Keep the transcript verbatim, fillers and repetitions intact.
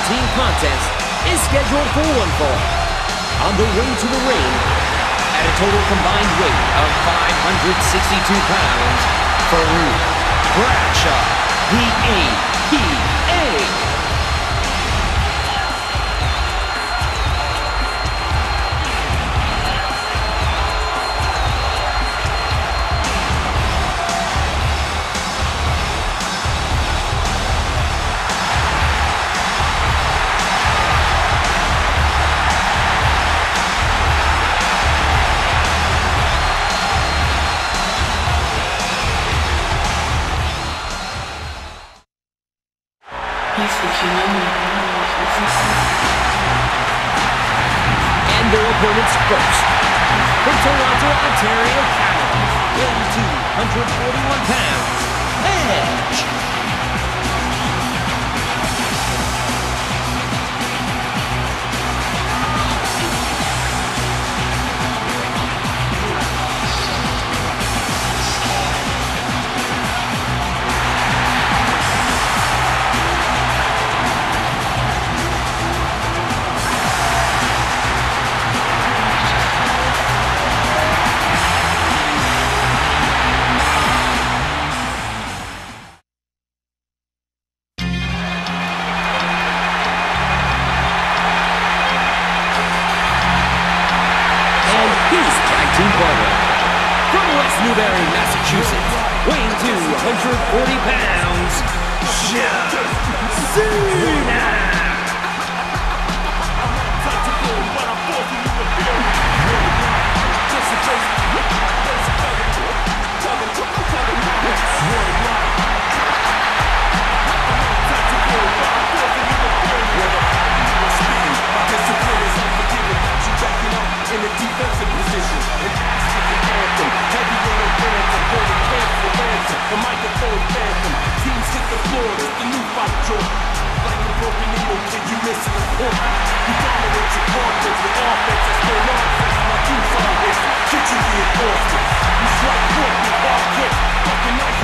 team contest is scheduled for one fall. On the way to the ring, at a total combined weight of five hundred sixty-two pounds, Farouk Bradshaw, the A P A. And their opponents first. From Toronto, Ontario, Canada, weighing two hundred forty-one pounds, Edge. From West Newbury, Massachusetts, weighing two hundred forty pounds, John Cena! In a defensive position, an ass-kicking anthem, heavy on the phantom, holding hands for ransom, the microphone phantom, teams hit the floor, it's the new fight joint, like a broken needle, kid, you missing the point, you dominate your confidence with offense, that's no nonsense, my team's on this, get you reinforcements, you strike quick with hard kicks, fucking nice